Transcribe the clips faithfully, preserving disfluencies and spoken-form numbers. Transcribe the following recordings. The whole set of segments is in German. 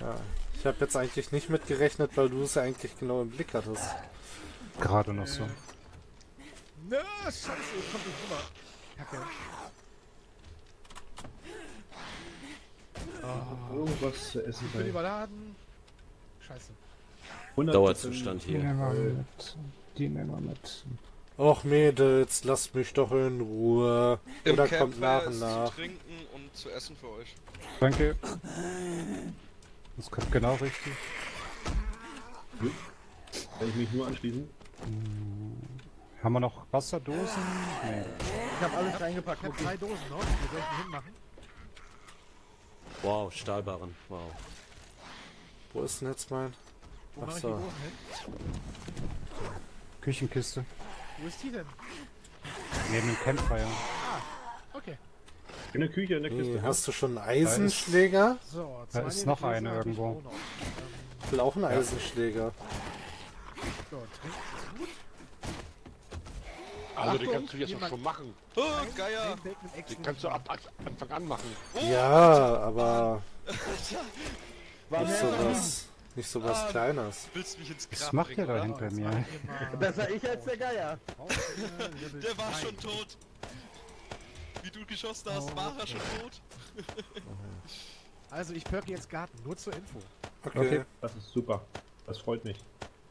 Ja. Ich habe jetzt eigentlich nicht mitgerechnet, weil du es ja eigentlich genau im Blick hattest. Gerade noch so. Nö, scheiße, ich komm nicht rüber. Kacke. Oh. Irgendwas zu essen. Ich bin überladen. Scheiße. Dauerzustand Die hier. nehmen wir mit. Die nehmen wir mit. Och Mädels, lasst mich doch in Ruhe. Im Oder Camp kommt nach und ist nach. zu trinken und zu essen für euch. Danke. Das kommt genau richtig. Kann ich mich nur anschließen? Haben wir noch Wasserdosen? Nee. Ich hab alles reingepackt. Ich hab drei Dosen noch. Wir sollten hinmachen. Wow, Stahlbarren. Wow. Wo ist denn jetzt mein? Wo Ach mach ich so. die Dosen hin? Küchenkiste. Wo ist die denn? Neben dem Campfire. Okay. In der Küche, in der Kiste. Nee, hast du schon einen Eisenschläger? So, Da zwei ist noch Liter eine hab ich irgendwo. auch noch. Ähm, Ich will auch einen Eisenschläger. so, trinken ist gut. Also, den Achtung, kannst du jetzt auch jemand- schon machen. Oh, Geier! Ein Bacon mit Extra. Den kannst du ab ab- Anfang an machen. Ja, aber War nicht so was, nicht so was Ah. Kleines. Willst du mich ins Grab Was macht ihr bringen, da oder? hinten bei Jetzt mir? machen wir mal Besser ich als der Geier. Rausfinder, Level Der war drei. schon tot. Wie du geschossen hast, war er schon tot. Also ich perke jetzt Garten, nur zur Info. Okay. Okay. Das ist super. Das freut mich.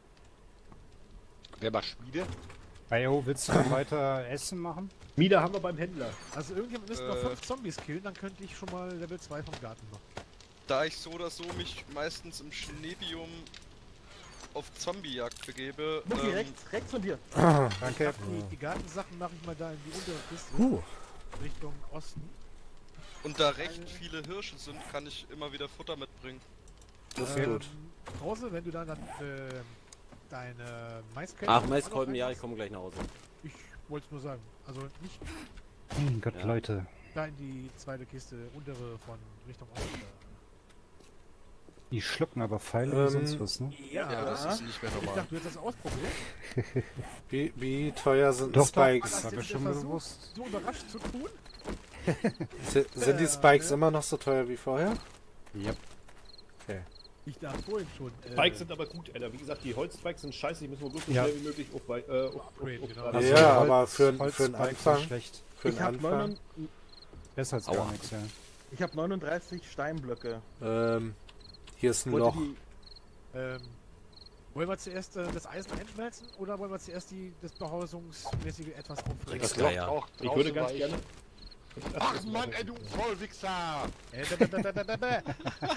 Wer macht Schmiede? Ayo, willst du noch weiter Essen machen? Mieder haben wir beim Händler. Also irgendjemand müsste noch Äh. fünf Zombies killen, dann könnte ich schon mal Level zwei vom Garten machen. Da ich so oder so mich meistens im Schneebiom auf Zombiejagd begebe, Mucki, ähm, rechts, rechts von dir. Danke. Die, die Gartensachen mache ich mal da in die untere Kiste, Huh. Richtung Osten. und da recht viele Hirsche sind, kann ich immer wieder Futter mitbringen. Das ist Ähm, gut. Krause, wenn du dann, dann äh, deine Maiskolben... Ach, Maiskolben, ja, ich komme gleich nach Hause. Ich wollte es nur sagen. Also nicht Mein Gott, Ja. Leute. da in die zweite Kiste, untere von Richtung Osten. Die schlucken aber Pfeile Ähm, wie sonst was, ne? Ja, Ja, das ist nicht mehr ich normal. dachte, du hättest das ausprobiert. Wie, wie teuer sind Doch, Spikes? Das war mir jetzt schon der Versuch, bewusst. so überrascht zu tun. Si- Sind die Spikes immer noch so teuer wie vorher? Yep. Ich dachte vorhin schon. Äh, Spikes sind aber gut, Alter. Wie gesagt, die Holzspikes sind scheiße. Die müssen wir bloß so Ja. schnell wie möglich auf, äh, auf, auf, Upgrade, auf, genau. auf, Also Ja, Holz- aber für, für den Holzspikes Anfang, ist schlecht. für den Ich habe Anfang, Besser als Aua. gar nichts, ja. ich hab neununddreißig Steinblöcke. ähm, hier ist ein Wollte Loch. die- Ähm, wollen wir zuerst äh, das Eisen einschmelzen oder wollen wir zuerst die, das Behausungsmäßige etwas aufregen? Das Das Geier. Loch auch Ich würde draußen ganz war gerne. Ach Mann, ey, du Vollwichser! Äh, bäh, bäh, bäh, bäh, bäh, bäh.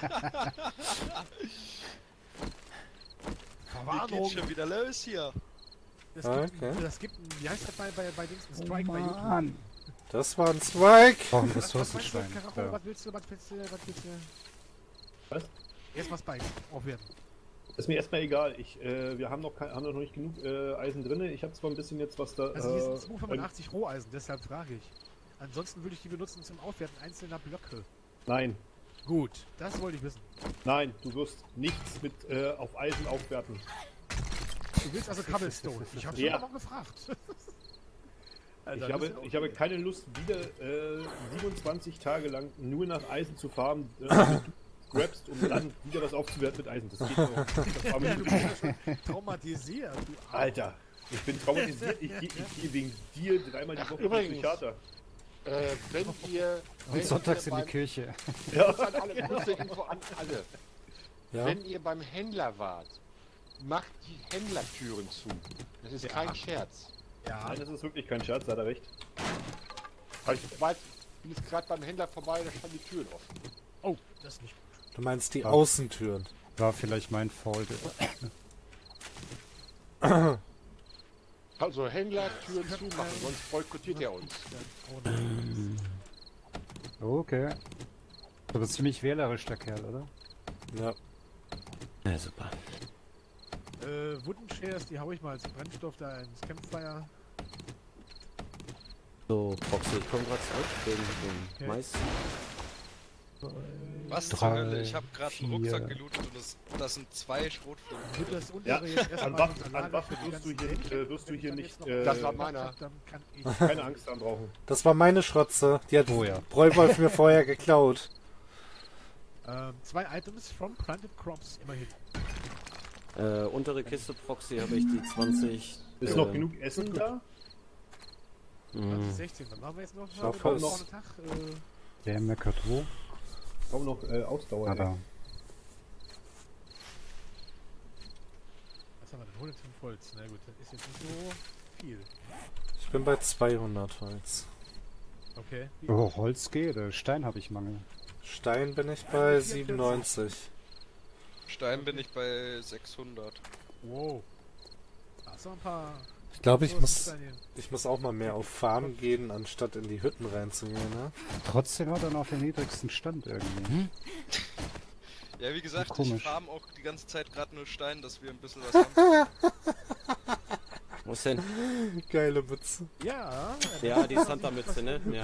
Wie Warnung! geht's schon wieder los hier? Das Ah, gibt, okay. das gibt ein, wie heißt das bei, bei, bei Dings, ein Oh Strike bei YouTube. Mann. Das war ein Spike! Brauchen Was, was meinst du, Ressourcenstein. Karacho, Ja. was willst du, was willst du, was willst du? Was? Erstmal Spikes, aufwerten. Ist mir erstmal egal. Ich, äh, wir haben noch, kein, haben noch nicht genug äh, Eisen drin. Ich habe zwar ein bisschen jetzt was da. Also hier sind äh, zweihundertfünfundachtzig Roheisen, deshalb frage ich. Ansonsten würde ich die benutzen zum Aufwerten einzelner Blöcke. Nein, Gut, das wollte ich wissen. nein, du wirst nichts mit äh, auf Eisen aufwerten. Du willst also Cobblestone. Ich habe schon Ja. mal gefragt. Ich Alter, habe, das ist ich habe keine Lust, wieder äh, siebenundzwanzig Tage lang nur nach Eisen zu farmen, äh, damit du grabst, um dann wieder was aufzuwerten mit Eisen. Das geht noch. Das war Ja, mir du bist ja schon traumatisiert. Du Arsch. Alter, ich bin traumatisiert. Ich, gehe ich gehe wegen dir dreimal die Ach, Woche übrigens. zum Theater. Äh, wenn ihr. wenn Und sonntags ihr in die beim- Kirche. Kurz an alle, kurze Info an alle. Ja, Wenn ihr beim Händler wart, macht die Händlertüren zu. Das ist Ja. kein Scherz. Ja, Nein, das ist wirklich kein Scherz, hat er recht. Ich weiß, bin jetzt gerade beim Händler vorbei, da standen die Türen offen. oh, das ist nicht gut. du meinst die Ja. Außentüren. War vielleicht mein Fault. Also Händler Türen zumachen, sonst boykottiert er uns. Okay. Du bist ziemlich wählerisch, der Kerl, oder? Ja. Ja, super. Äh, Wooden Shares, die hau ich mal als Brennstoff da ins Campfire. So, Proxy, ich komme gerade zurück wegen Okay. dem Mais. Was Drei, zur Hölle? Ich habe gerade einen vier. Rucksack gelootet und das, das sind zwei Schrotflinten. Wird das Ja, untere jetzt an erstmal Waffen, unser an Lager Waffen für die wirst du ganzen hier, Hähnchen? äh, wirst du Wenn hier ich dann nicht jetzt noch äh, Das war Platz meiner. hab, Dann kann ich... keine Angst haben brauchen. Das war meine Schrotze. Die hat Oh ja. Bräuwolf mir vorher geklaut. Ähm, zwei Items from Planted Crops, immerhin. Äh, untere Kiste Proxy habe ich die zwanzig. Ist äh, noch genug Essen da? mh. zwanzig sechzehn, dann machen wir jetzt noch Schau mal fast. noch einen Tag. Äh, Der meckert wo? Kaum noch äh, Ausdauer. Ah, ey. da. was haben wir denn? hundertfünf Holz. Na gut, das ist jetzt nicht so viel. Ich bin bei zweihundert Holz. Okay. Wie- Oh, Holz geht, äh, Stein habe ich Mangel. Stein bin ich bei siebenundneunzig. Stein bin ich bei sechshundert. Wow. Da ist noch ein paar. Ich glaube, ich muss, Ressourcen ich muss auch mal mehr auf Farm gehen, anstatt in die Hütten reinzugehen, ne? Trotzdem hat er noch den niedrigsten Stand irgendwie. Ja, wie gesagt, ich Komisch. farm auch die ganze Zeit gerade nur Stein, dass wir ein bisschen was haben. Wo ist denn? Geile Mütze. Ja. Ja, die Santa-Mütze, ne? Ja.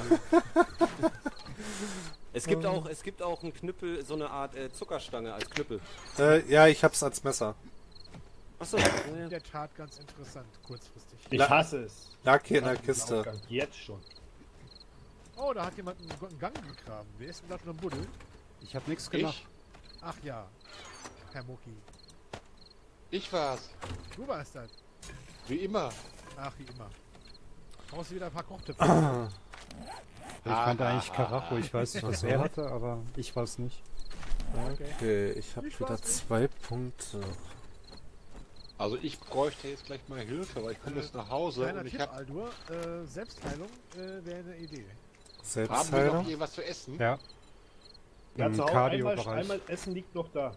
Es gibt auch, es gibt auch einen Knüppel, so eine Art äh, Zuckerstange als Knüppel. Äh, ja, ich hab's als Messer. Achso, In der Tat ganz interessant, kurzfristig. Ich La- hasse es. Lag hier in der Ich hasse diesen Kiste. Aufgang. Jetzt schon. Oh, da hat jemand einen, einen Gang gegraben. Wer ist denn da schon am Buddel? Ich habe nichts gemacht. Ich? Ach ja. Herr Mucki. Ich war's. Du warst das. Wie immer. Ach, wie immer. Brauchst du wieder ein paar Kochtöpfe? Ich kannte eigentlich Karacho, ich weiß nicht, was er hatte, aber ich weiß nicht. Okay, ich habe Viel wieder Spaß, zwei Punkte. Also ich bräuchte jetzt gleich mal Hilfe, weil ich komme jetzt nach Hause Kleiner und ich Tipp, habe... Aldur. Äh, Selbstheilung äh, wäre eine Idee. Haben wir noch Selbstheilung. je was zu essen? Ja. Ja, Im zu Hause einmal, Cardio-Bereich. einmal Essen liegt noch da.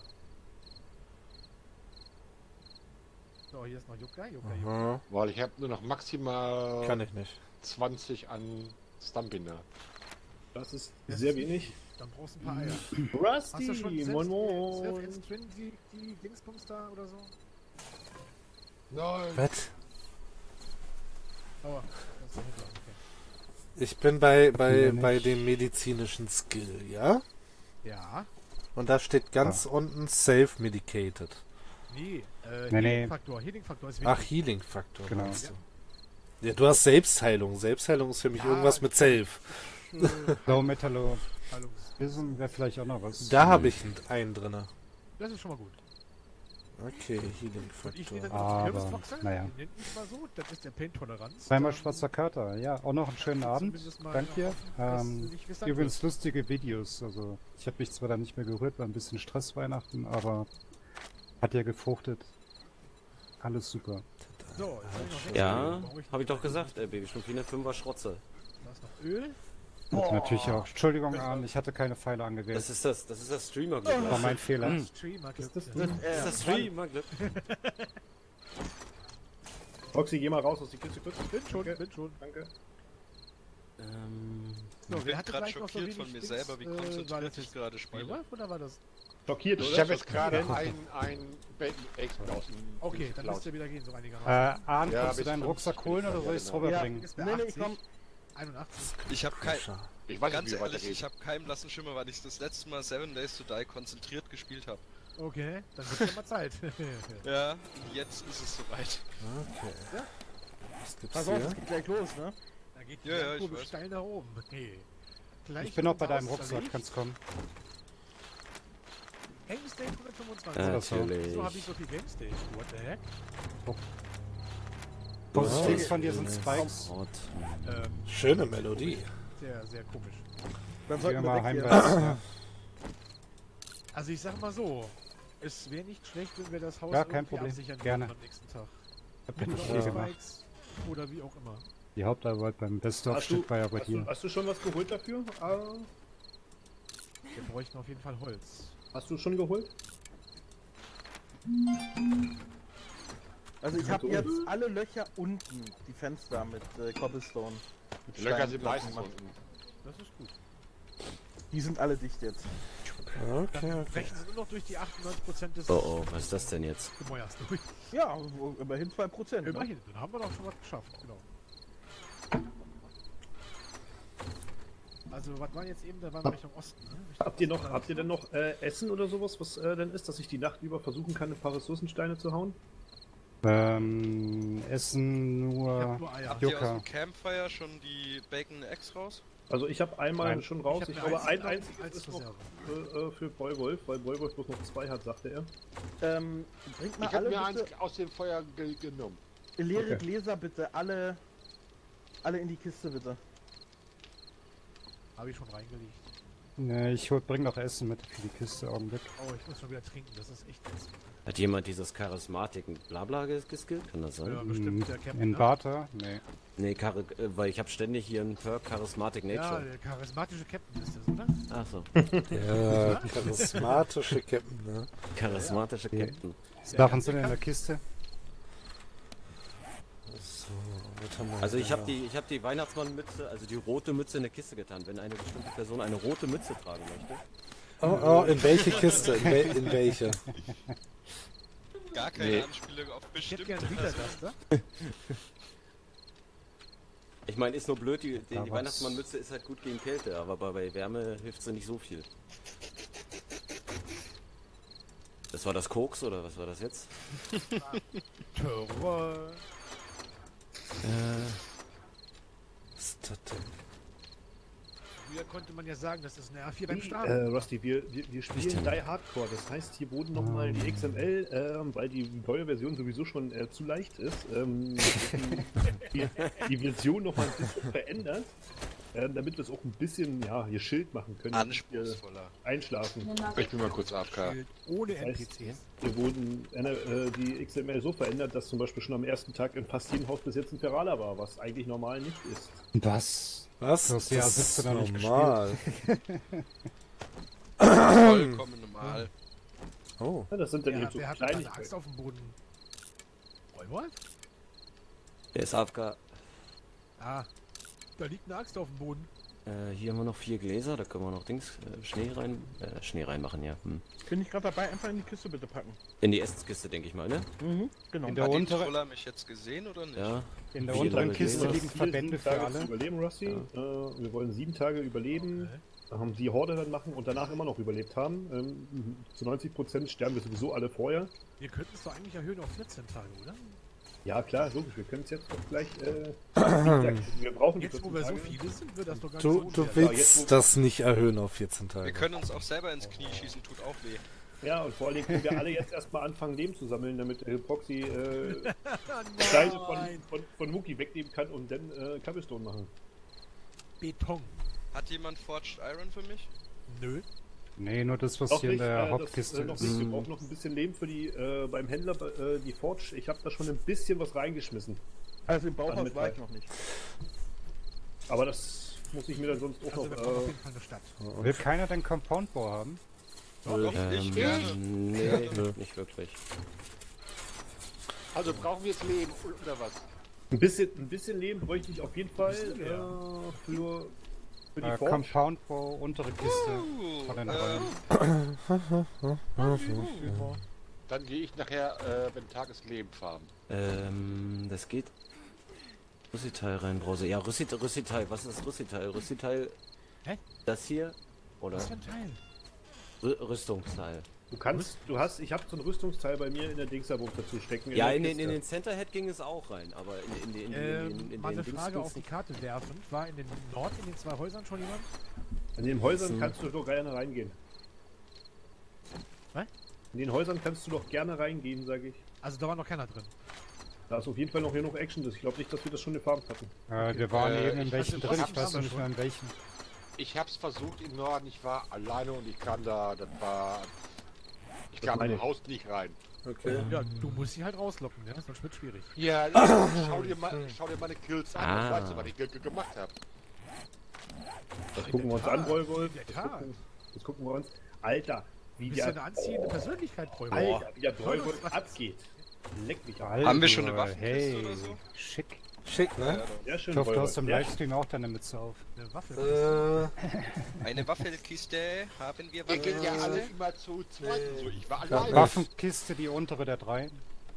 So, hier ist noch Yucca. Yucca, Yucca. Aha, Weil ich habe nur noch maximal kann ich nicht. zwanzig an Stamina. Das ist sehr wenig. Dann brauchst du ein paar Eier. Hast du schon Rusty, selbst, moin selbst moin. ins Twin die, die Dingsbums da oder so? Nein. Was? Oh, das ist dahinter, okay. Ich bin bei, bei, Ja, nicht. bei dem medizinischen Skill, ja? Ja. Und da steht ganz unten self-medicated. Nee, äh, Nee, nee. Healing-Faktor. Healing-Faktor ist Ach, wichtig. Healing-Faktor. Genau. meinst du? Ja, du hast Selbstheilung. Selbstheilung ist für mich Ja, irgendwas mit Self. Low Metallo. Heilungs- Wissen wäre vielleicht auch noch was. Da habe ich einen- einen drinne. Das ist schon mal gut. Okay, Und ich nehme Healing-Faktor. dann Aber, noch Kürbisboxer. naja. Die nennt mich mal so. Das ist der Pain-Toleranz. Zweimal Ähm, schwarzer Kater. Ja, auch noch einen schönen Abend. zumindest mal Danke dir. hoffen, dass Ähm, nicht gesagt übrigens lustige Videos. Also ich habe mich zwar dann nicht mehr gerührt, war ein bisschen Stress Weihnachten, aber hat ja gefruchtet. Alles super. wird. So, jetzt hab ich noch sechs Ja, Öl. Brauche ich habe ich doch noch- gesagt, äh, Babyschnumpine, Fünfer Schrotze. Da ist noch Öl. Und natürlich auch. Entschuldigung, Arne, ich hatte keine Pfeile angewählt. Das ist das, das ist das Streamer-Glück. war weißt du? mein Fehler. Streamer. Ist das Ja. Das ist das Streamer-Glück. Roxy, geh mal raus aus die Kiste kurz. Bin schon, Danke. bin schon. Danke. Ähm, So, Ich bin gerade schockiert von mir selber, wie äh, war konzentriert das ich jetzt gerade spiele. Wolf oder war das? Schockiert, oder? Ich habe jetzt gerade Schockiert. ein, ein Bacon-Egg aus dem Okay, Ding dann geklaut. müsst ihr wieder gehen, so Äh, einigermaßen. Arne, Ja, kannst du bis deinen fünf Rucksack bin holen ich oder da, soll ich es ja, genau. rüberbringen? Ist bei Nee, nee, ich achtzig, komm. einundachtzig. Ich habe kein, Ich weiß ganz nicht, wie ehrlich, weitergeht. ich habe keinen blassen Schimmer, weil ich das letzte Mal Seven Days to Die konzentriert gespielt habe. Okay, dann wird ja mal Zeit. Ja, jetzt ist es soweit. Okay. Was gibt's Pass auf, hier? es geht gleich los, ne? Da geht die Ja, ja, ich Kurve weiß. steil nach oben. Okay. Gleich Ich bin auch wird's bei deinem ausverlegt. Rucksack, kannst kommen. Game State hundertfünfundzwanzig. äh, das so? natürlich. Wieso habe ich so viel Game State? What the heck? Links Ja. von dir sind Spikes. Rot. Ähm, Schöne Melodie. sehr, sehr komisch. Dann Gehen wir sollten wir mal weg heim. hier. Ja. Also ich sag mal so, es wäre nicht schlecht, wenn wir das Haus Ja, kein irgendwie Problem. absichern Gerne. würden am nächsten Tag. Hab ich Oder viel mit gemacht. Spikes oder wie auch immer. Die Hauptarbeit beim Hast du, Best-of-Stück war ja bei hast, du, dir. hast du schon was geholt dafür? Ah, Wir bräuchten auf jeden Fall Holz. hast du schon geholt? Also ich habe Also- jetzt alle Löcher unten, die Fenster mit äh, Cobblestone. Mit Die Löcher sind Steinplatten meistens gemacht. unten. Das ist gut. Die sind alle dicht jetzt. Okay, Dann okay. brechen sie nur noch durch die achtundneunzig Prozent des Oh oh, was ist das denn jetzt? Gemäuers durch. Ja, wo- immerhin zwei Prozent. Ne? Immerhin, dann haben wir doch schon was geschafft, genau. Also, was war jetzt eben, da waren wir Richtung Osten, ne? Richtung Habt ihr noch, Osten. habt ihr denn noch äh, Essen oder sowas, was äh, denn ist, dass ich die Nacht über versuchen kann, ein paar Ressourcensteine zu hauen? Ähm, Essen Ich hab nur. nur Eier. Habt ihr aus Yucca. dem Campfire schon die Bacon Eggs raus? Also ich habe einmal Nein. schon raus. Ich Ich, hab glaube, eine ein einzige einziges ist als noch äh, äh, für Boywolf, weil Boywolf bloß noch zwei hat, sagte er. Ähm, bringt mal Ich habe alle mir bitte, eins aus dem Feuer ge genommen. leere Okay. Gläser bitte, alle, alle in die Kiste bitte. Habe ich schon reingelegt. Ne, ich hol, bring noch Essen mit für die Kiste, Augenblick. Oh, ich muss schon wieder trinken, das ist echt ätzend. Hat jemand dieses Charismatiken Blabla ges- geskillt? Kann das sein? Ja, bestimmt der Mm, Captain. In ne? Barter? Nee. Nee, Char äh, weil ich habe ständig hier einen Perk Charismatic Ja, Nature. der charismatische Captain ist das, oder? Ach so. Der charismatische Captain, ne? Charismatische Ja. Captain. Sachen sind in der Kiste. So, was haben wir Also ich da? habe die, ich habe die Weihnachtsmannmütze, also die rote Mütze in der Kiste getan. Wenn eine bestimmte Person eine rote Mütze tragen möchte. Oh, oh, in welche Kiste? In, wel in welche? Gar keine Nee. Anspielung auf Ich hätte bestimmte gerne Personen. Wiedergaster. Ich meine, ist nur blöd, die, die, Da die was. Weihnachtsmannmütze ist halt gut gegen Kälte, aber bei, bei Wärme hilft sie nicht so viel. Das war das Koks oder was war das jetzt? Terror. Äh, Was ist das denn? Früher konnte man ja sagen, das ist eine R vier beim Äh, Start. Rusty, wir, wir, wir spielen denn? Die Hardcore. Das heißt, hier wurden nochmal die X M L, ähm, weil die neue Version sowieso schon äh, zu leicht ist, ähm, die, die Version nochmal ein bisschen verändert, äh, damit wir es auch ein bisschen, ja, hier Schild machen können. damit wir Anspruchsvoller. Einschlafen. Ich bin mal kurz A F K. Ohne Das N P heißt, Cs. hier wurden äh, die X M L so verändert, dass zum Beispiel schon am ersten Tag in fast jedem Haus bis jetzt ein Ferala war, was eigentlich normal nicht ist. Was? Was? Du hast die A siebzehn noch nicht normal. Vollkommen normal. Oh. Ja, das sind dann Wer, eben so wer hat denn da eine Kleinigkeiten. Axt auf dem Boden? Wolf? der ist A F K. Ah, da liegt eine Axt auf dem Boden. Äh, hier haben wir noch vier Gläser, da können wir noch Dings, äh, Schnee rein, äh, Schnee reinmachen, ja. Hm. Bin ich gerade dabei, einfach in die Kiste bitte packen. In die Essenskiste, denke ich mal, ne? Mhm, genau. In der Hat die untere, Troller mich jetzt gesehen oder nicht? Ja. in der Vier unteren Leute Kiste Gläser. liegen Ziel, Verbände sieben für Tage zu alle. überleben, Rusty. Äh, wir wollen sieben Tage überleben, Okay. haben die Horde dann machen und danach immer noch überlebt haben. Ähm, zu neunzig Prozent sterben wir sowieso alle vorher. Wir könnten es doch eigentlich erhöhen auf vierzehn Tage, oder? Ja klar, logisch, wir können es jetzt doch gleich. Äh, wie gesagt, wir brauchen die Jetzt, wo vierzehn wir so Tage. viele sind, wird das doch gar Du, nicht so du unfair. Ja, willst jetzt, wo- das nicht erhöhen auf vierzehn Wir Tage. können uns auch selber ins Knie schießen, tut auch weh. Ja, und vor allem können wir alle jetzt erstmal anfangen, Leben zu sammeln, damit äh, Proxy äh, Steine von, Nein. von, von Wookie wegnehmen kann und dann äh, Cobblestone machen. Beton. Hat jemand Forged Iron für mich? Nö. Nee, nur das, was Noch hier in nicht, der äh, das, Hauptkiste äh, noch ist. nicht. Wir brauchen noch ein bisschen Leben für die äh, beim Händler, äh, die Forge. Ich habe da schon ein bisschen was reingeschmissen. Also im Bauhaus Damit war ich rein. noch nicht. Aber das muss ich mir dann sonst auch Also wir noch. brauchen auf Äh, jeden Fall eine Stadt. Will keiner den Compound-Bau haben? Doch, ich Ähm, gerne. nee, nicht wirklich. Also brauchen wir jetzt Leben oder was? ein, bisschen, ein bisschen Leben bräuchte ich auf jeden Fall Bisschen mehr. äh, für, für die Äh, Forge. Compound-Bau, untere Kiste Uh, von den ähm, Räumen. Dann gehe ich nachher, äh, wenn Tag ist, Leben farmen. Ähm, das geht. Rüssiteil rein, Brause. Ja, Rüssit Rüssiteil. Was ist Rüssiteil? Rüssiteil. Hä? Das hier? Oder Was für ein Teil? Rü Rüstungsteil? Du kannst, du hast, ich habe so ein Rüstungsteil bei mir in der Dingsabung dazu stecken. Ja, der in den, in Kiste. den Centerhead ging es auch rein, aber in, in, in, in, in, Ähm, in, in mal eine den Frage auf die Dingsbums- Karte werfend. War in den Nord, in den zwei Häusern schon jemand? In den Häusern So. kannst du doch gerne reingehen. Was? In den Häusern kannst du doch gerne reingehen, sage ich. Also da war noch keiner drin. Da ist auf jeden Fall noch hier noch Action. Ich glaube nicht, dass wir das schon gefarmt hatten. Äh, wir waren Äh, eben in ich welchen hatte- drin, was ich weiß haben noch wir nicht schon? mehr in welchen. Ich hab's versucht im Norden, ich war alleine und ich kam da, das war... Ich Das kam meine im ich. Haus nicht rein. Okay. Ja, du musst sie halt rauslocken, ja? Sonst wird schwierig. Ja, schau dir, mal, schau dir meine Kills an, Ah. das weißt du, was ich ge ge gemacht habe. Das In gucken wir der uns an, Tat. Wolwolf. In der Das Tat. gucken, das gucken wir uns. Alter, wie Du bist ja der, eine anziehende Persönlichkeit, Bräumer. Alter, wie der Boah. Wolwolf abgeht. Leck mich ab. Alter, Haben wir schon eine Waffenkiste hey, oder so? Schick. Schick, ne? Sehr schön, Ich hoffe, du hast Wolwolf. im Sehr Livestream auch deine Mütze auf. Eine Waffe. Äh, Eine Waffelkiste. Haben wir Ihr geht ja alle Waffelkiste? immer zu zweit und so, ich war Ja, alleine. Waffenkiste, die untere der drei.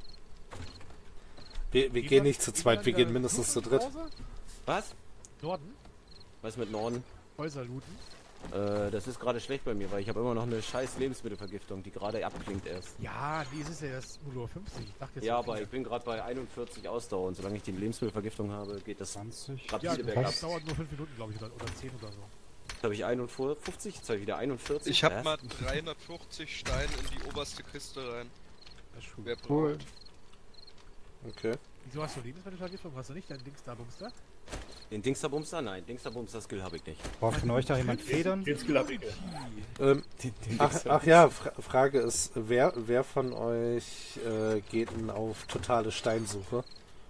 wir wir gehen nicht zu zweit, wir gehen mindestens zu dritt. Hause? Was? Norden? Was mit Norden? Häuser looten. Äh, das ist gerade schlecht bei mir, weil ich habe immer noch eine scheiß Lebensmittelvergiftung, die gerade abklingt erst. Ja, nee, es ist ja erst nur fünfzig. Ich dachte jetzt Ja, so aber viel. ich bin gerade bei einundvierzig Ausdauer und solange ich die Lebensmittelvergiftung habe, geht das zwanzig. Ja, rapide bergab. das dauert nur fünf Minuten, glaube ich, oder, oder zehn oder so. Jetzt habe ich einundfünfzig, jetzt habe ich wieder einundvierzig. Ich hab Was? mal dreihundertfünfzig Steine in die oberste Kiste rein. Das ist schon Wer Cool. braucht? Okay. Wieso hast du Lebensmittelvergiftung? Hast du nicht dein Dings da, Bumster? Den Dingsterbumster? Nein, Dingsterbumster-Skill habe ich nicht. Braucht von euch da jemand Federn? Den Skill hab ich. Ähm, Den, den ach, ach ja, Fra Frage ist, wer, wer von euch äh, geht denn auf totale Steinsuche?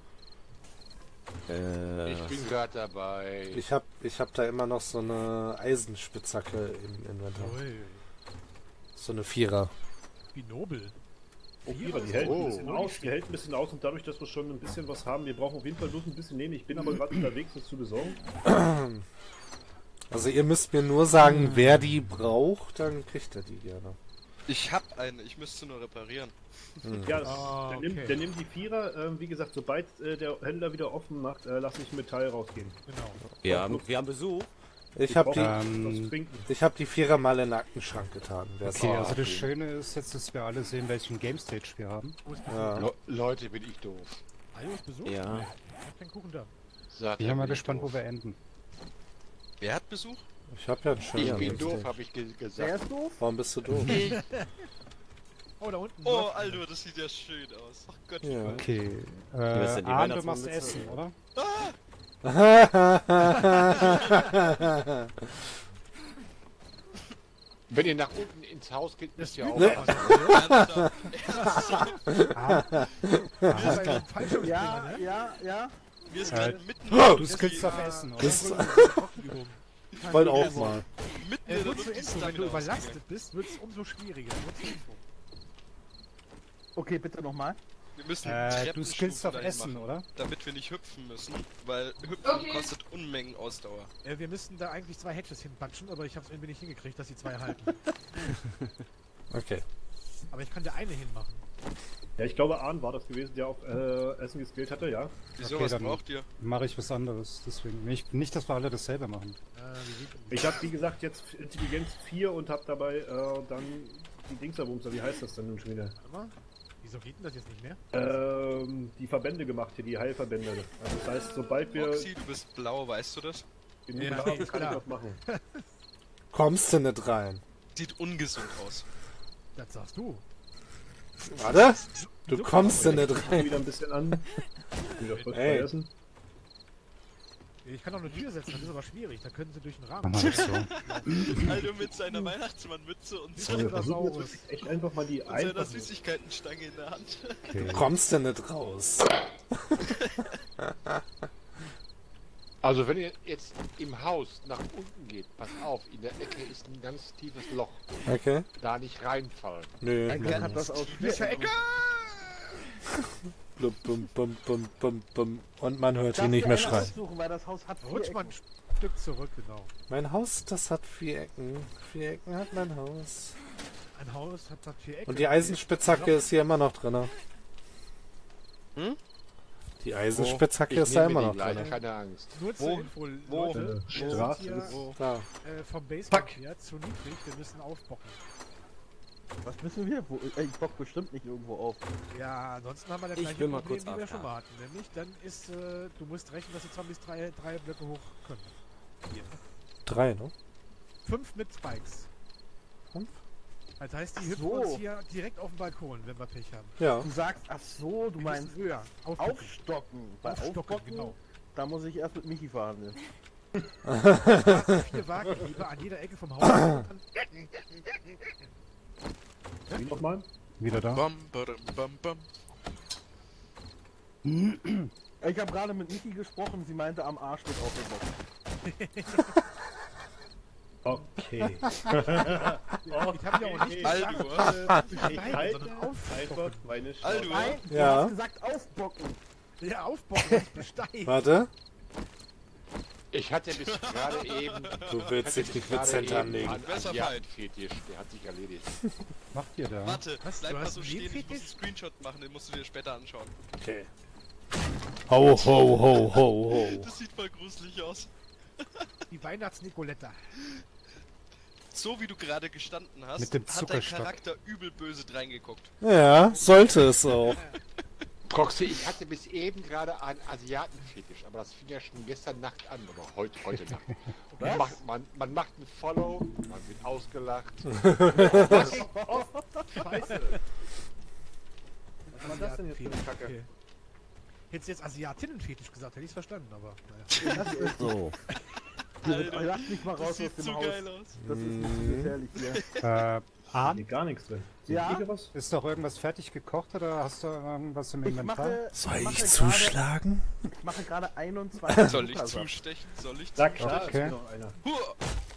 Äh, Ich bin gerade dabei. Ich hab, ich hab da immer noch so eine Eisenspitzhacke im Inventar. Ui, So eine Vierer. wie nobel. Oh, Vierer, die hält ein Oh. bisschen aus, die hält ein bisschen aus und dadurch, dass wir schon ein bisschen was haben, wir brauchen auf jeden Fall bloß ein bisschen nehmen. Ich bin aber gerade unterwegs, das zu besorgen. Also ihr müsst mir nur sagen, wer die braucht, dann kriegt er die gerne. Ich hab eine, ich müsste nur reparieren. Hm. Ja, das, Ah, der, nimmt, okay. der nimmt die Vierer. Ähm, wie gesagt, sobald äh, der Händler wieder offen macht, äh, lasse ich Metall rausgehen. Genau. wir, haben, wir haben Besuch. Ich hab brauch die, Ähm, was trinken. ich hab die Vierer mal in den Aktenschrank getan. Wer Okay, also das okay. Schöne ist jetzt, dass wir alle sehen, welchen Game Stage wir haben. Wo ist Besuch? Ja. Le Leute, bin ich doof. Ajo ist Besuch? Ja. Nee, ich hab keinen Kuchen da. Sagt Ich er, bin mal bin ich gespannt, doof. wo wir enden. Wer hat Besuch? Ich hab ja einen Ich schönen bin Gamestage. doof, habe ich ge Wer gesagt. ist doof? Warum bist du doof? Oh, da unten. Oh, läuft Alter, das sieht ja schön aus. Ach Gott, Ja. Okay. Was ist denn Äh, die Arne, du machst Weihnachtsmannmütze? Essen, oder? Wenn ihr nach unten ins Haus geht, müsst ihr auch. Ne. Ernsthaft? Ah, Das ist ein Fallschirmspringer, Ja, ne? ja, ja. Mir ist Äh, gerade mitten du skillst auf Essen, oder? Das- Trockenübung. Ich wollte auch mal. mitten Äh, in der nur zur Luft die Info, wenn du Stamina überlastet bist, wird es umso schwieriger. Nur zur Info. Okay, bitte nochmal. ausgegangen. Wir müssen Äh, du Treppenstufen skillst auf dahin Essen, machen, oder? damit wir nicht hüpfen müssen, weil Hüpfen kostet Unmengen Ausdauer. Äh, wir müssten da eigentlich zwei Hedges hinbatschen, aber ich habe es irgendwie nicht hingekriegt, dass die zwei halten. Okay. Aber ich kann da eine hinmachen. Ja, ich glaube, Arn war das gewesen, der auf äh, Essen geskillt hatte, ja. Wieso, Okay, was dann- braucht ihr? Mache ich was anderes. Deswegen nicht, nicht, dass wir alle dasselbe machen. Äh, wie sieht denn Ich habe, wie gesagt, jetzt Intelligenz vier und habe dabei äh, dann die Dingserbumser, wie heißt das denn nun schon wieder? Warte mal. Wieso geht denn das jetzt nicht mehr? Ähm, die Verbände gemacht hier, die Heilverbände. Also das heißt, sobald wir Roxy, du bist blau, weißt du das? genug Ja, haben, ist kann ich klar. was machen. Kommst du nicht rein? Sieht ungesund aus. Das sagst du. Warte? Du Wieso kommst du nicht Ich rein. wieder ein bisschen an. Wieder kurz Ey. bei Essen. Ich kann auch eine Tür setzen, das ist aber schwierig. Da können sie durch den Mach Rahmen. mal das so. Alter mit seiner Weihnachtsmannmütze und Ja, Wir das versuchen auch jetzt wirklich echt einfach mal die und seiner einfachen. Süßigkeitenstange in der Hand. Okay. Du kommst du nicht raus. Also wenn ihr jetzt im Haus nach unten geht, pass auf, in der Ecke ist ein ganz tiefes Loch. Okay. Da nicht reinfallen. Nö. Ein Gott hat das aus vier Ecken. Blum, bum, bum, bum, bum, bum. Und man hört Darf ihn nicht dir mehr einer schreien. aussuchen, weil das Haus hat vier Rutsch mal Ecken. ein Stück zurück, genau. Mein Haus, das hat vier Ecken. Vier Ecken hat mein Haus. Ein Haus hat, hat vier Ecken. Und die Eisenspitzhacke ist hier immer noch drin. Hm? Die Eisenspitzhacke Ich ist da nehme immer die noch gleich, drin. keine Angst. Nur zur Wo? Info, Wo? Leute. Äh, Wir Straße sind ist- hier Da. äh, vom Basement her zu niedrig. Wir müssen aufbocken. Was müssen wir? Wo, äh, ich bock bestimmt nicht irgendwo auf. Ja, ansonsten haben wir das Ich gleiche bin mal Problem, kurz wie wir A F K. schon mal hatten. Nämlich, dann ist, äh, du musst rechnen, dass die Zombies drei, drei Blöcke hoch können. Hier. Drei, ne? Fünf mit Spikes. Fünf? Das heißt, die Ach hüpfen so. uns hier direkt auf den Balkon, wenn wir Pech haben. Ja. Du sagst, ach so, du Wir meinst müssen höher. Aufstocken. aufstocken. Bei Aufstocken, aufstocken, genau. da muss ich erst mit Michi verhandeln. Vier Wagenheber an jeder Ecke vom Haus. Und dann Wie nochmal? Wieder da? Bam, badam, bam, bam. Ich habe gerade mit Michi gesprochen, sie meinte, am Arsch wird aufgebaut. Okay. ich habe ja auch nicht Aldur. gesagt, äh, Ich schneiden, halte sondern einfach aufstocken. meine Aldur. Schnauze. Nein, du Ja. hast gesagt aufbocken. Ja, aufbocken, nicht besteigen. Warte. Ich hatte bis gerade eben... Du willst dich nicht mit Cent anlegen. An, Besser an fallen. Fetisch, der hat sich erledigt. Macht ihr da? Warte, Was? bleib Du mal hast so einen stehen, ich muss Nilfetisch? einen Screenshot machen, den musst du dir später anschauen. Okay. Ho, ho, ho, ho, ho. Das sieht voll gruselig aus. Die Weihnachts-Nicoletta. so wie du gerade gestanden hast, Mit dem hat dein Zuckerstock. Charakter übel böse reingeguckt. Ja, sollte es auch. Proxy, ich hatte bis eben gerade einen Asiatenfetisch, aber das fing ja schon gestern Nacht an, oder heute, heute Nacht. Man macht, man, man macht ein Follow, man wird ausgelacht. Scheiße. Was war das denn jetzt für eine Kacke? Okay. Hättest du jetzt Asiatinnenfetisch gesagt, hätte ich es verstanden, aber naja. So. Alter, lass mich mal Das raus aus sieht dem so Haus. geil aus. Das ist Mhm. zu gefährlich hier. Äh, Ahn, Nee, gar nichts drin. Ja? Seht ihr was? ist doch irgendwas fertig gekocht oder hast du irgendwas im Ich Inventar? mache, Soll mache ich gerade- zuschlagen? Ich mache gerade einundzwanzig. Soll ich Zuckersatz. zustechen? Soll ich Sag zustechen? klar, Okay. ist noch einer. Huah.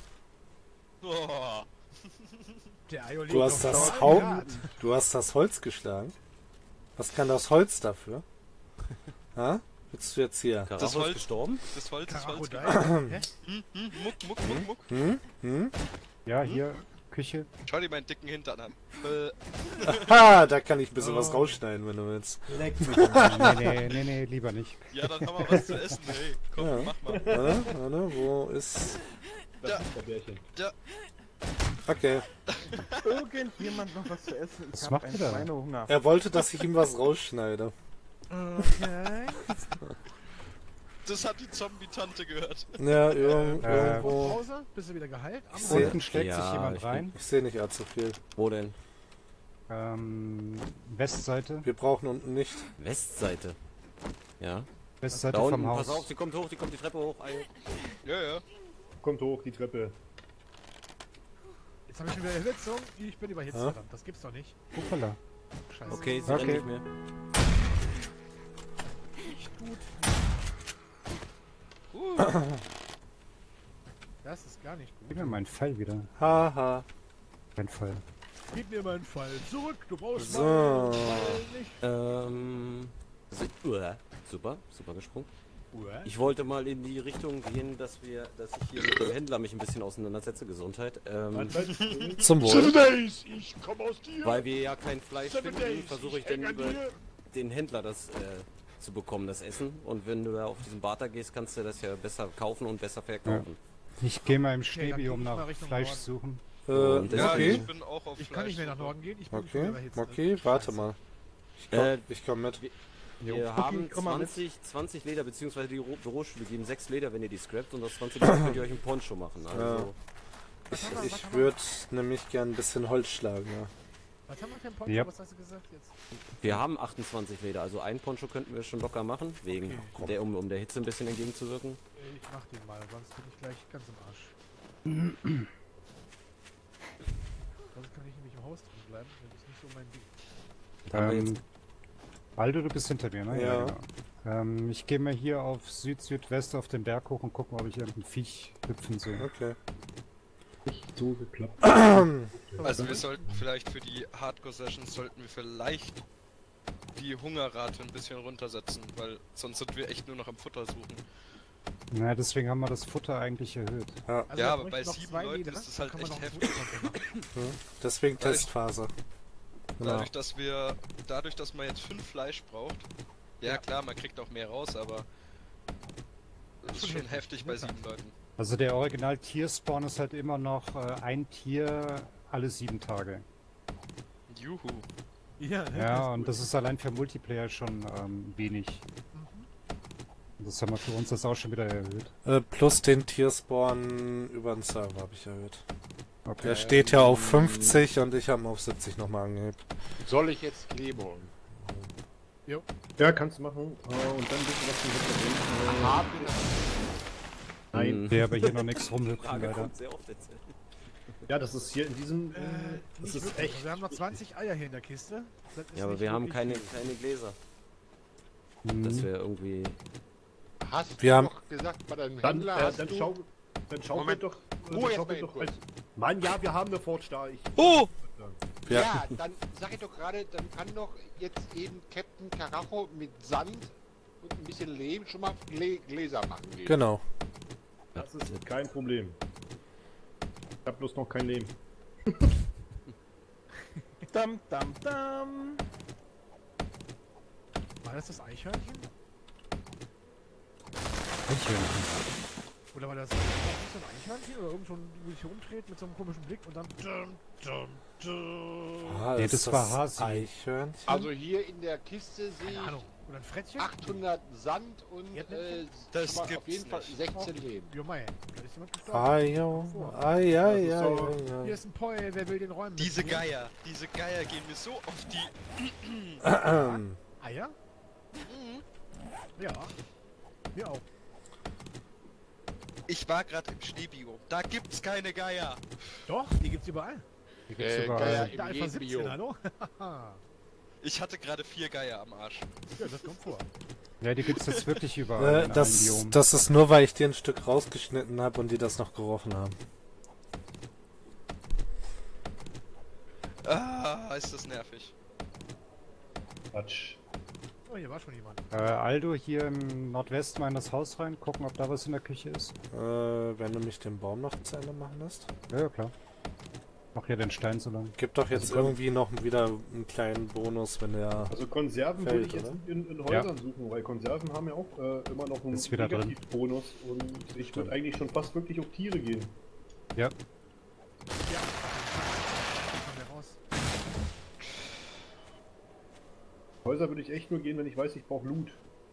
Oh. Der Ayo Du hast lebt das auf Hau- Grad. Du hast das Holz geschlagen. Was kann das Holz dafür? Ha? Willst du jetzt hier? Das Karacho ist Holz- gestorben? Das Holz, das Holz. Karachodai. Hä? Hm, hm, muck, muck, muck, muck. Hm? Hm? Ja, hier, Küche. Schau dir meinen dicken Hintern an. Äh, Ha, da kann ich ein bisschen Oh. was rausschneiden, wenn du willst. Leck mich. nee, nee, nee, nee, lieber nicht. ja, dann haben wir was zu essen. Hey, komm, Ja. mach mal. Warte, warte, wo ist... Das Ja. ist der Bärchen. Okay. Irgendjemand noch was zu essen? Ich Was habe macht einen ihr da? Schweinehunger. Er wollte, dass ich ihm was rausschneide. Okay. Das hat die Zombie-Tante gehört. Ja, irg Äh, irgendwo... Pause? Bist du wieder geheilt? Am Sehr- Unten schlägt Ja, sich jemand ich rein. Ich sehe nicht allzu viel. Wo denn? Ähm, Westseite. Wir brauchen unten nicht. Westseite. Ja. Westseite Da vom unten, Haus. pass auf, die kommt hoch, die kommt die Treppe hoch. Ei. Ja, ja. Kommt hoch, die Treppe. Jetzt habe ich schon wieder Erhitzung. Ich bin überhitzt, Ja? verdammt. Das gibt's doch nicht. Hoppala. Scheiße. Okay, sie Okay. rennt nicht mehr. Uh, Das ist gar nicht Gib gut. mir meinen Pfeil wieder. Haha. Kein Fall. Gib mir meinen Fall zurück. Du brauchst So. meinen Fall nicht. Ähm. si- Uah, super, super gesprungen. Uah. Ich wollte mal in die Richtung gehen, dass wir, dass ich hier mit dem Händler mich ein bisschen auseinandersetze, Gesundheit. Ähm, Halt, halt. Zum Seven Wohl. Days, ich komme aus dir. weil wir ja kein Fleisch Seven finden, Days, versuche ich häng dann an über dir. den Händler das äh, zu bekommen, das Essen. Und wenn du da auf diesen Barter gehst, kannst du das ja besser kaufen und besser verkaufen. Ich gehe mal im dann Schneebiom geh ich mal nach Richtung Fleisch Norden. suchen. Äh, Und ja, okay. ich bin auch auf Ich kann nicht mehr nach Fleischsuche. Norden gehen. Ich bin Okay, voll überhitzt. okay, warte Scheiße. mal. Ich komm, Äh, ich komm mit. Wir haben komm mal mit. zwanzig, zwanzig Leder, beziehungsweise die Ro- Bürostühle geben sechs Leder, wenn ihr die scrapt, und das zwanzig Leder könnt ihr euch einen Poncho machen. Also, Ich, ich würde nämlich gern ein bisschen Holz schlagen, ja. Was haben wir für ein Poncho? Ja. Was hast du gesagt jetzt? wir haben achtundzwanzig Leder, also ein Poncho könnten wir schon locker machen, wegen Okay. der, um, um der Hitze ein bisschen entgegenzuwirken. Ich mach den mal, sonst bin ich gleich ganz im Arsch. Sonst kann ich nämlich im Haus drin bleiben. Das ist nicht so mein Ding. Da haben wir Ähm, jetzt, Aldo, du bist hinter mir, ne? Ja. genau. Ähm, ich gehe mal hier auf Süd-Südwest auf den Berg hoch und gucke, ob ich irgendein Viech hüpfen sehe. Okay. Nicht so geklappt. Also wir sollten vielleicht für die Hardcore-Sessions sollten wir vielleicht die Hungerrate ein bisschen runtersetzen, weil sonst sind wir echt nur noch am Futter suchen. Na, deswegen haben wir das Futter eigentlich erhöht. Also Ja, wir aber bräuchten bei noch sieben zwei Leuten Leder, ist das dann halt kann man echt noch ein heftig. Fotokonto machen. Deswegen Weil ich- Testphase. Genau. Dadurch, dass wir, dadurch, dass man jetzt fünf Fleisch braucht, ja klar, man kriegt auch mehr raus, aber das ist schon heftig bei sieben Leuten. Also der Original-Tierspawn ist halt immer noch äh, ein Tier alle sieben Tage. Juhu. Ja, ne? Ja, und das ist allein für Multiplayer schon ähm, wenig. Und das haben wir für uns das auch schon wieder erhöht. Äh, plus den Tierspawn über den Server habe ich erhöht. Okay. Der steht ja auf fünfzig und ich habe ihn auf siebzig nochmal angehebt. Soll ich jetzt Klebe holen? Ja, kannst du machen. Äh, und dann bitte was zum Wetter bringen. Haben Nein. Hm, Der aber hier noch nichts rumhüpfen, Frage leider. kommt sehr oft jetzt. Ja, das ist hier in diesem. Äh, das nicht ist wirklich. echt. Wir haben noch zwanzig Eier hier in der Kiste. Das ist Ja, aber nicht wir haben wirklich keine, viel. keine Gläser. Mhm. Das wäre irgendwie. Hast Wir du haben- doch gesagt, bei deinem Dann, Händler äh, hast dann du... schau. Dann schau Moment. doch. Ruhe Dann jetzt schau mal doch kurz. als. Mann, ja, wir haben eine Forge da. Ich. Oh! Ja. Ja, dann sag ich doch gerade, dann kann doch jetzt eben Captain Karacho mit Sand und ein bisschen Lehm schon mal Glä Gläser machen gehen. Genau. Das ist kein Problem. Ich hab bloß noch kein Leben. Dam, dam, dam. War das das Eichhörnchen? Eichhörnchen. Oder war das war das so ein Eichhörnchen oder irgend so ein, wo sich rumdreht mit so einem komischen Blick und dann. Dum, dum, dum. Ah, Nee, ist das war Hasi. Eichhörnchen? Also hier in der Kiste sehe Keine ich Ahnung. Oder ein Frettchen? achthundert Sand und äh, Das schon mal auf gibt's jeden Fall nicht. sechzehn Leben. Jo, mei. Da ist jemand gestorben. Ah, jo. Ai, ai, ai, so- ai, Hier ai. ist ein Poi, wer will den räumen? Diese mit mir? Geier, diese Geier gehen mir so auf die... Ahem. Eier? Ja. Mir auch. Ich war gerade im Schneebiom. Da gibt's keine Geier. Doch, die gibt's überall. Die gibt's Äh, überall. Geier Da im Alpha jeden siebzehn, Biom. hallo? Ich hatte gerade vier Geier am Arsch. Ja, das kommt vor. Ja, die gibt's jetzt wirklich überall. Äh, in allen das, Biomen. das ist nur, weil ich dir ein Stück rausgeschnitten habe und die das noch gerochen haben. Ah, ist das nervig. Quatsch. Oh, hier war schon jemand. Äh, Aldo, hier im Nordwesten mal in das Haus rein, gucken, ob da was in der Küche ist. Äh, wenn du mich den Baum noch zu Ende machen lässt. Ja, ja, klar. Mach hier den Stein so lang. Gibt doch jetzt Also komm. irgendwie noch wieder einen kleinen Bonus, wenn der... Also Konserven Fällt, würde ich jetzt oder? in, in Häusern suchen, weil Konserven haben ja auch äh, immer noch einen Ist wieder drin. Negativbonus und ich Stimmt. würde eigentlich schon fast wirklich auf Tiere gehen. Ja, Ja. Kommen wir raus. Häuser würde ich echt nur gehen, wenn ich weiß, ich brauche Loot.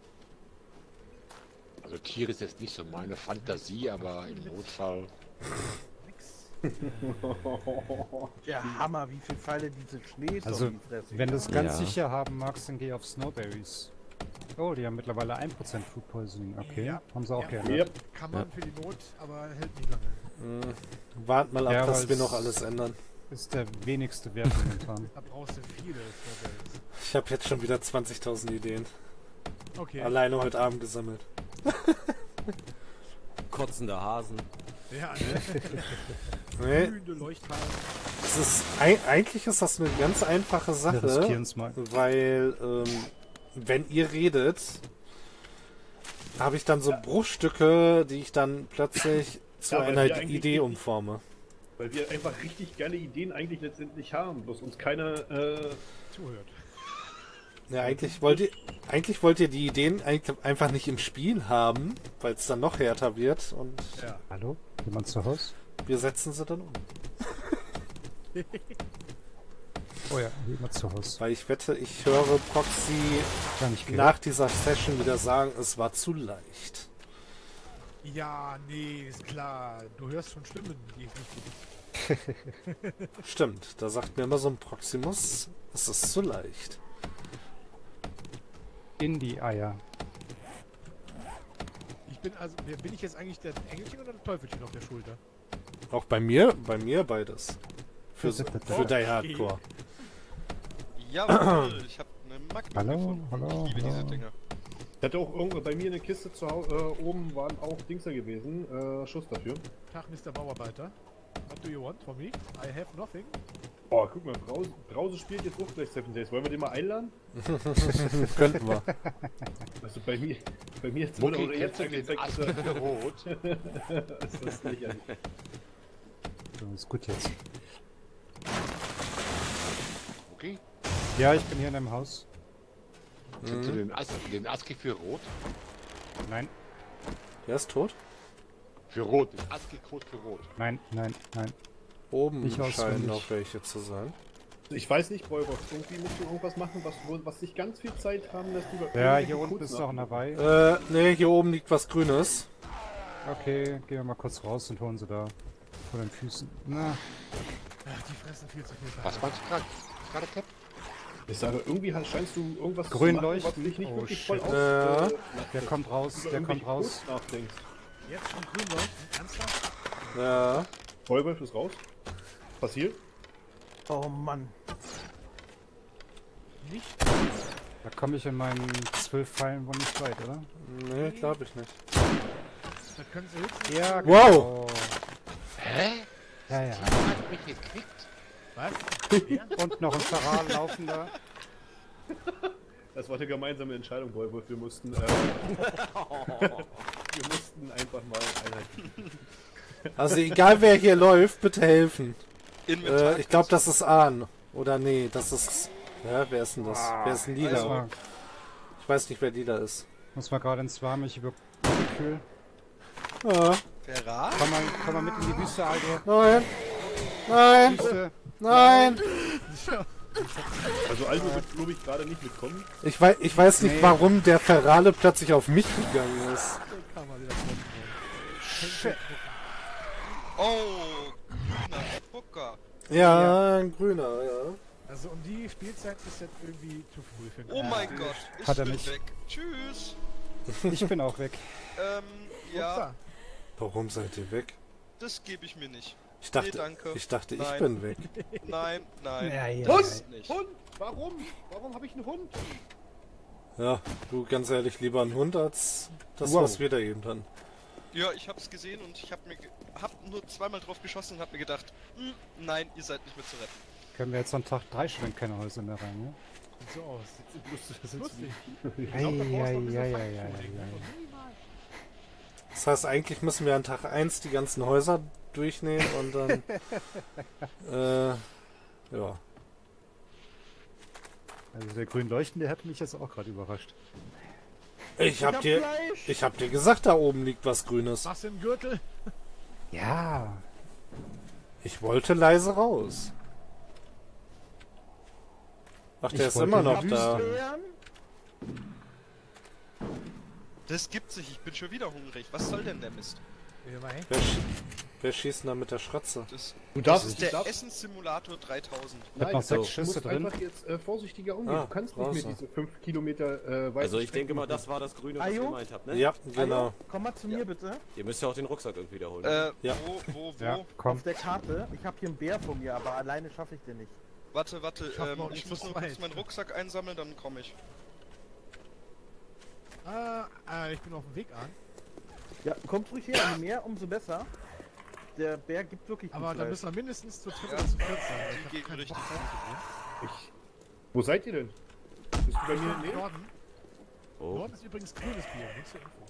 Also Tiere ist jetzt nicht so meine Fantasie, aber im Notfall. Nix. Der Hammer, wie viele Pfeile diese Schnee also fressen. wenn du es ganz Ja. sicher haben magst, dann geh auf Snowberries. Oh, die haben mittlerweile ein Prozent Food Poisoning. Okay, Ja. haben sie auch Ja. geändert. Yep. Kann man für die Not, aber hält nicht lange. Hm, wart mal ab, Ja, dass weil wir es- noch alles ändern. Ist der wenigste Wert momentan. Da brauchst du viele Strawberries. Ich habe jetzt schon wieder zwanzigtausend Ideen. Okay. Alleine heute Abend gesammelt. Kotzende Hasen. Ja, ne? Nee, Glühende Leuchthasen. es ist, ei- eigentlich ist das eine ganz einfache Wir Sache, riskieren's mal. weil ähm, wenn ihr redet, habe ich dann so Bruchstücke, die ich dann plötzlich zu Ja, weil einer wir eigentlich Idee nicht- umforme. Weil wir einfach richtig geile Ideen eigentlich letztendlich haben, bloß uns keiner äh, Zuhört. Ja, eigentlich wollt ihr, eigentlich wollt ihr die Ideen eigentlich einfach nicht im Spiel haben, weil es dann noch härter wird und Ja. Hallo? Jemand zu Hause? wir setzen sie dann um. Oh ja, jemand zu Hause. Weil ich wette, ich höre Proxy Gar nicht gehört. nach dieser Session wieder sagen, es war zu leicht. Ja, nee, ist klar. Du hörst schon Stimmen, die ich nicht Stimmt, da sagt mir immer so ein Proximus, es ist zu leicht. In die Eier. Ich bin also, wer- bin ich jetzt eigentlich der Engelchen oder der Teufelchen auf der Schulter? Auch bei mir, bei mir beides. Für, so- für die Okay. Hardcore. Jawohl, ich habe eine Magnum Hallo, gefunden. hallo, Ich liebe diese hallo. Dinger. Ich hatte auch irgendwo bei mir in der Kiste zu Hause äh, oben waren auch Dingser gewesen, äh, Schuss dafür. Tag, Mister Bauarbeiter. What do you want from me? I have nothing. Oh, guck mal, Brause, Brause spielt jetzt auch gleich Seven Days. Wollen wir den mal einladen? Könnten wir. Also bei mir, bei mir jetzt Mucki, wurde jetzt kennst du den gezeigt, dass Aspel für Rot? er- ist das nicht an. So, ist gut jetzt. Mucki, Ja, ich bin hier in einem Haus. kennst du den, As den ASCII für Rot? Nein, Der ist tot? Für Rot, den ASCII-Code für Rot. nein, nein, nein. Oben Nicht scheinen auswendig. noch welche zu sein. Ich weiß nicht, Bräuber, irgendwie musst du irgendwas machen, was, wo- was dich ganz viel Zeit haben lässt. Über Ja, irgendwelche hier unten Codes ist noch nachzugucken. dabei. Äh, ne, hier oben liegt was Grünes. Okay, gehen wir mal kurz raus und holen sie da vor den Füßen. Na, Ach, die fressen viel zu viel. Was meinst du gerade? Gerade Cap? Ich sage, irgendwie hast- scheinst du irgendwas Grün zu machen, was leuchten. dich nicht Oh, wirklich shit. voll aus... Ja. äh, der kommt raus, über der kommt irgendwelche raus. Codes nachdenkst. Jetzt schon grün leuchten? Ernsthaft? Ja. Bräuber ist raus. Passiert. Oh Mann. Nicht? Da komme ich in meinen zwölf Pfeilen wohl nicht weit, oder? Nee, glaube ich nicht. Da können sie höchstens... Ja, Wow. Hä? Ja, ja. Hat mich gekriegt? Was? Ja? Und noch ein Terran laufender. Das war eine gemeinsame Entscheidung, Bräuber. Wir mussten... Äh, wir mussten einfach mal einheitlich... Also egal wer hier läuft, bitte helfen. Inventar. Äh, ich glaube, das ist Ahn. Oder nee, das ist... Ja, wer ist denn das? Wer ist denn Muss Lila? mal, Ich weiß nicht, wer Lila ist. muss mal gerade ins Warme, ich überkühl. Ah, Ferrat? Komm mal, komm mal mit in die Wüste, Alter. Nein! Nein! Wüste. Nein! Also Aldo wird, glaube ich, gerade nicht mitkommen. Ich weiß, ich weiß nicht, Nee. warum der Ferrale plötzlich auf mich gegangen ist. Kann man wieder gucken. Shit. Oh, grüner Spucker. Ja, ein grüner, ja. Also um die Spielzeit ist jetzt irgendwie zu früh für Oh mein Gott, ich Hat er bin nicht. weg. Tschüss. Ich bin auch weg. Ähm, ja, Upsa. Warum seid ihr weg? das gebe ich mir nicht. Ich dachte, Nee, danke. ich dachte, ich Nein. bin weg. Nein, nein. Ja, ja. das Hund! nicht. Hund! Warum? Warum habe ich einen Hund? Ja, du, ganz ehrlich, lieber ein Hund als das, Wow. was wir da eben hatten. Ja, ich hab's gesehen und ich hab mir ge hab nur zweimal drauf geschossen und hab mir gedacht, hm, nein, ihr seid nicht mehr zu retten. Können wir jetzt an Tag drei schon in keine Häuser mehr rein, ne? Sieht so aus. Lustig. Lustig. Ja, ja, ja, ja, ja, ja. Das heißt, eigentlich müssen wir an Tag eins die ganzen Häuser durchnehmen und dann... äh, ja. Also der grün leuchtende hat mich jetzt auch gerade überrascht. Ich hab dir... Ich hab dir gesagt, da oben liegt was Grünes. Was im Gürtel? Ja. Ich wollte leise raus. Ach, der Ich ist wollte immer in die noch da. Bären? Das gibt sich, ich bin schon wieder hungrig. Was soll denn der Mist? Immerhin. Wer, sch wer schießt denn da mit der Schratze? Das, Du das darfst, ist du der darfst, Essenssimulator dreitausend. Hat noch so. sechs Du Schüsse musst drin. einfach jetzt äh, vorsichtiger umgehen. Ah, du kannst nicht draußen. mehr diese fünf Kilometer äh, weit. Also ich denke mal, das war das Grüne, was Ajo? ihr gemeint habt, ne? Ja, genau. Hallo? Komm mal zu mir bitte. Ihr müsst ja auch den Rucksack irgendwie wiederholen. Äh, Ja. wo, wo, wo? Ja, komm. Auf der Karte. Ich habe hier einen Bär vor mir, aber alleine schaffe ich den nicht. Warte, warte, Ich hab ähm, noch ich nicht muss zu nur zweit. kurz meinen Rucksack einsammeln, dann komme ich. Ah, äh, ich bin auf dem Weg an. Ja, kommt ruhig her, je mehr, umso besser. Der Bär gibt wirklich Aber gut da Fleisch. müssen wir mindestens zu dritt Ja. oder zu viert sein. weil Die Ich gehen hab keinen richtig Bock, gut. Ich, wo seid ihr denn? Bist du bei mir in der Im Nähe? Norden. oh. Norden ist übrigens grünes Bier, nur zur Info.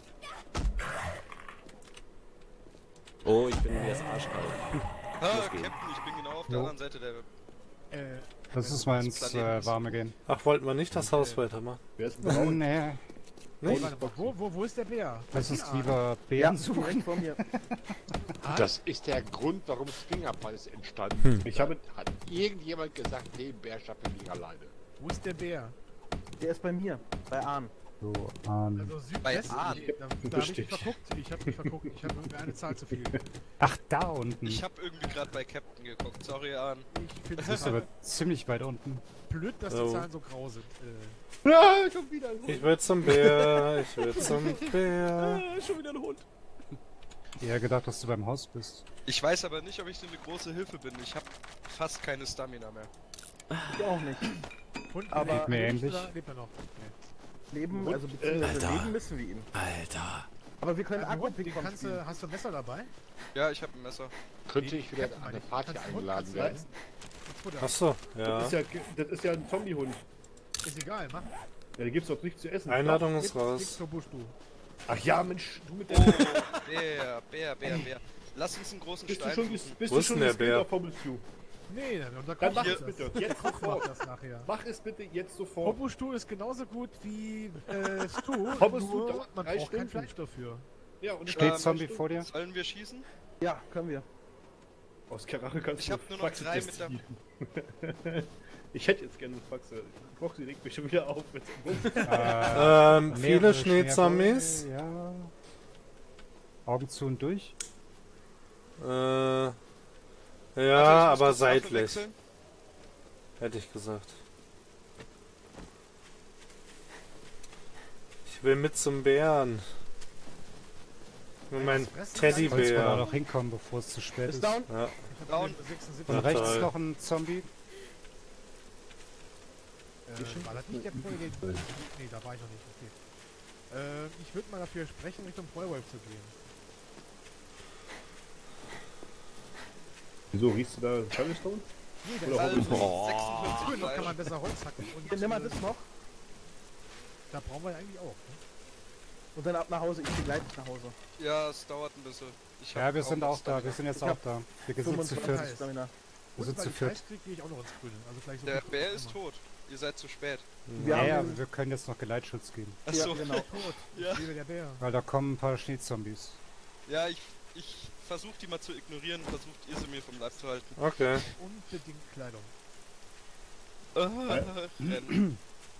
oh, ich bin mir jetzt arschkalt. Ah, Los geht's. Captain, ich bin genau auf der Jo. anderen Seite der... Äh, Das ist mal des ins Planeten äh, ist. Warme gehen. Ach, wollten wir nicht das Haus weitermachen? Wer ist Oh, braun? nee. Nicht? warte mal, wo, wo, wo ist der Bär? Lass uns Ah, lieber Ja, Bären suchen. direkt vor mir. ah, Das ist der Grund, warum Fingerfall ist entstanden. Hm. Ich habe Hat irgendjemand gesagt, den Bär schaffen wir nicht alleine. Wo ist der Bär? Der ist bei mir, bei Ahn. So, ähm. Also Bei Südwesten. Ahn. Da, da hab ich mich Richtig. verguckt. Ich hab mich verguckt. Ich habe irgendwie eine Zahl zu viel. Ach, da unten. Ich hab irgendwie gerade bei Captain geguckt, sorry, Ahn. Ich finde Das ist es aber ziemlich weit unten. blöd, dass Oh. die Zahlen so grau sind. Äh, Ah, schon wieder ein Hund. Ich will zum Bär, ich will zum Bär. Ah, schon wieder ein Hund. Eher gedacht, dass du beim Haus bist. Ich weiß aber nicht, ob ich dir eine große Hilfe bin. Ich habe fast keine Stamina mehr. Ich auch nicht. und Aber- lebt Mir er ähnlich. oder lebt er noch? Nee. Leben, Und, also beziehungsweise Alter. leben müssen wir ihn. Alter. Aber wir können Äh, Hund, Aquapick den vom kannst spielen. du, hast du ein Messer dabei? Ja, ich habe ein Messer. Könnte ich wieder Captain, an eine meine ich. Party Kannst du Hund, eingeladen kannst du werden? essen? Als Futter. Achso, Das, ja. ist ja, das ist ja ein Zombie-Hund. Ist egal, mach. Ja, da gibt's doch nichts zu essen. Einladung ist Nix raus. zur Buschdu. Ach ja, Mensch, du mit der. Oh, Bär, Bär, Bär, Bär. Lass uns einen großen Bist du Stein schon, suchen. ges- bist Wo du ist schon denn der geskillt Bär? auf Hobblestew? Nee, dann, da Dann kommt mach das. es bitte. Jetzt Mach sofort. das nachher. Mach es bitte jetzt sofort. Hobustu ist genauso gut wie äh, Stu, Hobustu nur dauert man drei braucht kein Stunden. Fleisch dafür. Ja, und Steht äh, Zombie weißt du, vor dir? Sollen wir schießen? Ja, können wir. Aus Karache kannst Ich du hab nur noch Faxe drei mit der- testen. Ich hätte jetzt gerne eine Faxe. Foxy regt mich schon wieder auf mit dem Bumm. Äh, Ähm, viele mehrere Schneezombies. Ja. Augen zu und durch. Äh, ja, Warte, ich muss aber kurz Waffe seitlich, wechseln. hätte ich gesagt. Ich will mit zum Bären. Mit meinem fressen? Sollst du da Teddybär. noch hinkommen, bevor es zu spät Ist ist. down. Ja. Ich hab Down. sechsundsiebzig. Und Ja, rechts toll. noch ein Zombie. Äh, war das nicht der Pro? Nee, nee, da war ich noch nicht. Okay. Äh, ich würde mal dafür sprechen, Richtung Powerwolf zu gehen. Wieso riechst du da Thunderstone? Nee, Oder der Also, ist Oh. sechsundfünfzig cool, noch kann Fleisch. man besser Holz hacken. Und, Hier, nimm mal äh, das noch. Da brauchen wir eigentlich auch. Ne? Und dann ab nach Hause. Ich begleite dich nach Hause. Ja, es dauert ein bisschen. Ich Ja, hab wir sind noch auch da. Wir Stamina. sind jetzt Ich auch hab da. Wir sind zu fünfundzwanzig viert. Stamina. Wir Und sind weil zu ich viert. Fleisch krieg, gehe ich auch noch ins Grüne. Also gleich so Der gut wie Bär ist immer. tot. Ihr seid zu spät. Wir Ja, ja, haben- wir können jetzt noch Geleitschutz geben. Achso. Ja, genau. Tot. Ja. Ich lebe der Bär. Weil da kommen ein paar Schneezombies. Ja, ich ich versuche die mal zu ignorieren, versucht ihr sie mir vom Leib zu halten. Okay. Unbedingt Kleidung. Äh, rennen.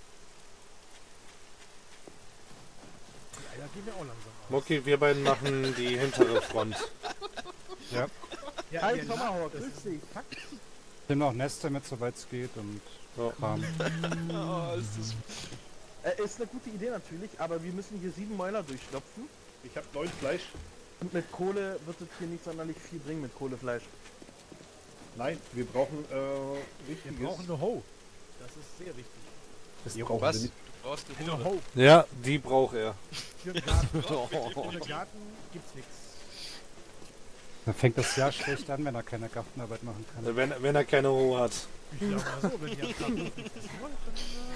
Die Eier gehen mir auch langsam aus. Mucki, wir beiden machen die hintere Front. Ja. Ja, Hi, ihr Tomahawk, lacht, das grüß ist dich. Fakt. Ich nehme noch Nester mit, soweit es geht und So. Kram. Oh, ist das... Äh, ist eine gute Idee natürlich, aber wir müssen hier sieben Mäuler durchstopfen. Ich habe neun Fleisch. Und mit Kohle wird es hier nicht sonderlich viel bringen mit Kohlefleisch. Nein, wir brauchen äh, Wir richtiges. brauchen eine Hoe. Das ist sehr wichtig. Das Jo, brauchen Was? wir Du nicht. brauchst eine Eine Hure. Hoe. Ja, die braucht er. Für den Garten. Ohne Garten gibt's nichts. Dann fängt das Jahr schlecht an, wenn er keine Gartenarbeit machen kann. Wenn, wenn er keine Ruhe hat. Ich sag mal so, wenn ihr am Tag fünfzig wollt, dann...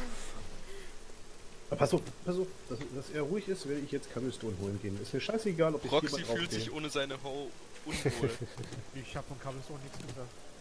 Aber pass auf, pass auf, dass, dass er ruhig ist, werde ich jetzt Cobblestone holen gehen. Ist mir scheißegal, ob ich Proxy jemand fühlt draufgehe. sich ohne seine Ho unwohl. Äh, ich hab von Cobblestone nichts gesagt.